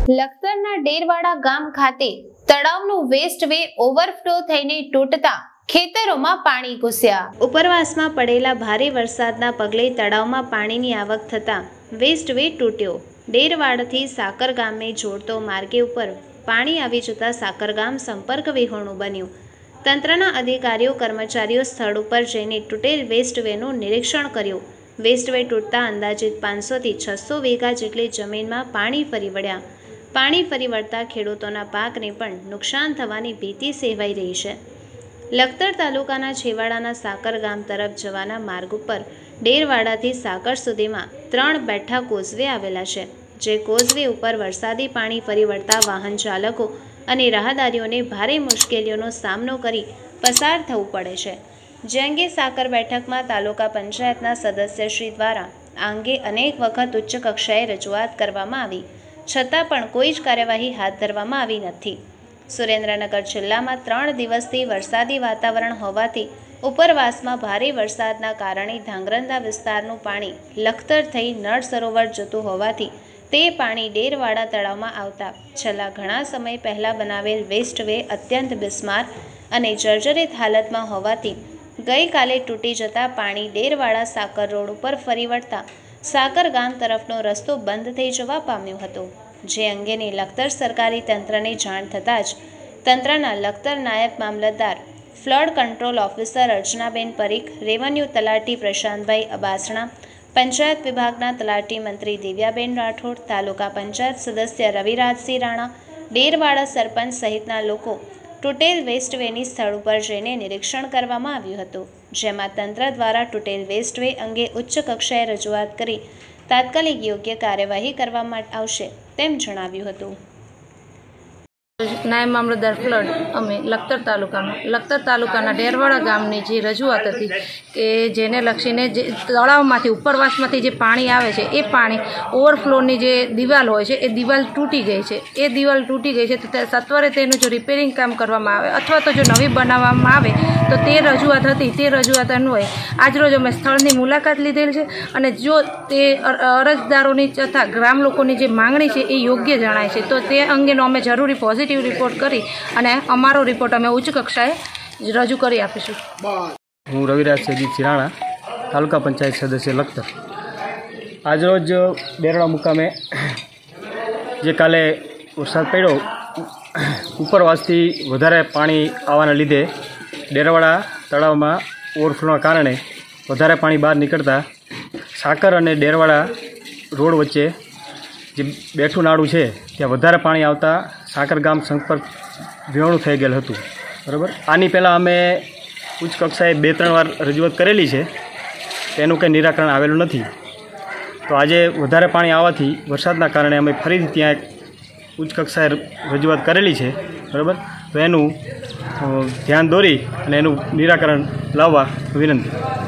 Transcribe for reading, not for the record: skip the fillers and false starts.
લખતરના ડેરવાડા ગામ ખાતે તળાવનું waste way overflow થઈને તૂટતા ખેતરોમાં પાણી ઘૂસ્યા। ઉપરવાસમાં પડેલા ભારે વરસાદના પગલે તળાવમાં પાણીની આવક થતા વેસ્ટ વે તૂટ્યો। ડેરવાડાથી સાકર ગામને જોડતો માર્ગે ઉપર પાણી આવી જતા સાકર ગામ સંપર્ક વિહોણું બન્યું। તંત્રના અધિકારીઓ કર્મચારીઓ સ્થળ ઉપર જઈને તૂટેલ વેસ્ટ વેનું નિરીક્ષણ કર્યું। વેસ્ટ વે તૂટતા અંદાજિત 500 થી 600 વીઘા જેટલી જમીનમાં પાણી ફરી વળ્યા। પાણી ફરી વળતા ખેડૂતોના પાકને પણ નુકસાન થવાની ભીતિ સેવાઈ રહી છે। લખતર તાલુકાના છેવાડાના સાકર ગામ તરફ જવાના માર્ગ ઉપર ડેરવાડાથી સાકર સુધીમાં 3 બેઠા કોઝવે આવેલા છે, જે કોઝવે ઉપર વરસાદી પાણી ફરી વળતા વાહન ચાલકો અને રાહદારીઓને ભારે મુશ્કેલીઓનો સામનો કરી પસાર થવું પડે છે। જે અંગે સાકર બેઠકમાં તાલુકા પંચાયતના સદસ્યશ્રી દ્વારા આ અંગે અનેક વખત ઉચ્ચ કક્ષાએ રજૂઆત કરવામાં આવી, છતાં પણ કોઈ જ કાર્યવાહી હાથ ધરવામાં આવી નથી। સુરેન્દ્રનગર જિલ્લામાં 3 દિવસથી વરસાદી વાતાવરણ હોવાથી ઉપરવાસમાં ભારે વરસાદના કારણે ધાંગરંદા વિસ્તારનું પાણી લખતર થઈ નળ સરોવર જતું હોવાથી તે પાણી ડેરવાડા તળાવમાં આવતા છેલ્લા ઘણા સમય પહેલાં બનાવેલ વેસ્ટ વે અત્યંત બિસ્માર અને જર્જરિત હાલતમાં હોવાથી ગઈકાલે તૂટી જતા પાણી ડેરવાડા સાકર રોડ ઉપર ફરી વળતા સાકર ગામ તરફનો રસ્તો બંધ થઈ જવા પામ્યો હતો। જે અંગેની લખતર સરકારી તંત્રને જાણ થતાં જ તંત્રના લખતર નાયબ મામલતદાર ફ્લડ કંટ્રોલ ઓફિસર અર્ચનાબેન પરીખ, રેવન્યુ તલાટી પ્રશાંતભાઈ અબાસણા, પંચાયત વિભાગના તલાટી મંત્રી દિવ્યાબેન રાઠોડ, તાલુકા પંચાયત સદસ્ય રવિરાજસિંહ રાણા, ડેરવાડા સરપંચ સહિતના લોકો તૂટેલ વેસ્ટ વેની સ્થળ ઉપર જઈને નિરીક્ષણ કરવામાં આવ્યું હતું, જેમાં તંત્ર દ્વારા તૂટેલ વેસ્ટ વે અંગે ઉચ્ચ કક્ષાએ રજૂઆત કરી તાત્કાલિક યોગ્ય કાર્યવાહી કરવામાં આવશે તેમ જણાવ્યું હતું। નાયબ મામલતદાર ફ્લડ અમે લખતર તાલુકાના ડેરવાડા ગામની જે રજૂઆત હતી કે જેને લક્ષીને જે તળાવમાંથી ઉપરવાસમાંથી જે પાણી આવે છે એ પાણી ઓવરફ્લોની જે દિવાલ હોય છે એ દિવાલ તૂટી ગઈ છે। એ દિવાલ તૂટી ગઈ છે તો સત્વરે તેનું જો રિપેરિંગ કામ કરવામાં આવે અથવા તો જો નવી બનાવવામાં આવે તો તે રજૂઆત હતી, તે રજૂઆત અન્વયે આજરોજ અમે સ્થળની મુલાકાત લીધેલ છે અને જો તે અરજદારોની તથા ગ્રામ લોકોની જે માંગણી છે એ યોગ્ય જણાય છે તો તે અંગેનો અમે જરૂરી પોઝિટિવ રિપોર્ટ કરી અને અમારો રિપોર્ટ અમે ઉચ્ચ કક્ષાએ રજૂ કરી આપીશું। હું રવિરાજસિંહ રાણા, તાલુકા પંચાયત સદસ્ય લખતર। આજરોજ ડેરવાડા મુકામે જે કાલે વરસાદ પડ્યો, ઉપરવાસથી વધારે પાણી આવવાના લીધે ડેરવાડા તળાવમાં ઓવરફ્લોના કારણે વધારે પાણી બહાર નીકળતા સાકર અને ડેરવાડા રોડ વચ્ચે જે બેઠું નાળું છે ત્યાં વધારે પાણી આવતા સાકર ગામ સંપર્ક વિહોણું થઈ ગયેલ હતું, બરાબર। આની પહેલાં અમે ઉચ્ચ કક્ષાએ 2-3 વાર રજૂઆત કરેલી છે, તેનું કંઈ નિરાકરણ આવેલું નથી। તો આજે વધારે પાણી આવવાથી વરસાદના કારણે અમે ફરીથી ત્યાં ઉચ્ચ કક્ષાએ રજૂઆત કરેલી છે, બરાબર। તો એનું ધ્યાન દોરી અને એનું નિરાકરણ લાવવા વિનંતી।